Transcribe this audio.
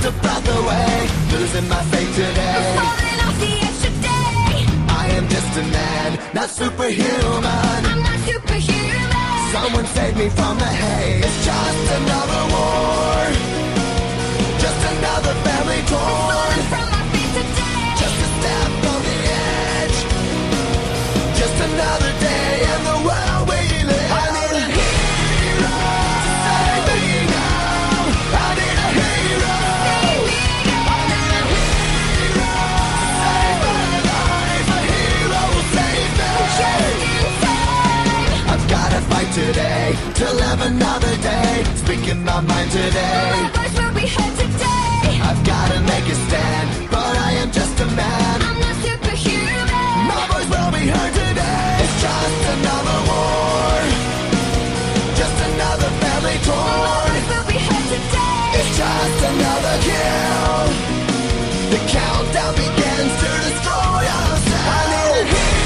a breath away, losing my faith today. I'm falling off the edge today. I am just a man, not superhuman. I'm not superhuman. Someone save me from the haze. It's just another war, just another family torn. Falling from my feet today. Just a step from the edge, just another day in the world we live. I need a hero to save me now. I need a hero. I need a hero to save my life. A hero will save me. Just in time. I've gotta fight today to live another day. Speaking my mind today. My voice will be heard today. I've gotta make a stand, but I am just a man. I'm not superhuman. My voice will be heard today. It's just another war, just another family My torn. voice will be heard today. It's just another kill. The countdown begins to destroy us. I need a hero.